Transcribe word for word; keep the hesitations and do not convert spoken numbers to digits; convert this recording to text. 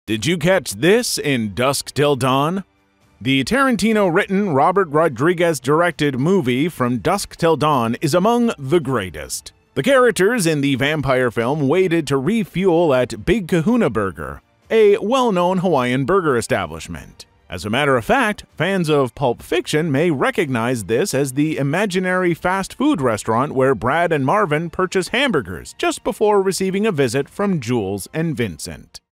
Did you catch this in Dusk Till Dawn? The Tarantino-written, Robert Rodriguez-directed movie From Dusk Till Dawn is among the greatest. The characters in the vampire film waited to refuel at Big Kahuna Burger, a well-known Hawaiian burger establishment. As a matter of fact, fans of Pulp Fiction may recognize this as the imaginary fast food restaurant where Brad and Marvin purchase hamburgers just before receiving a visit from Jules and Vincent.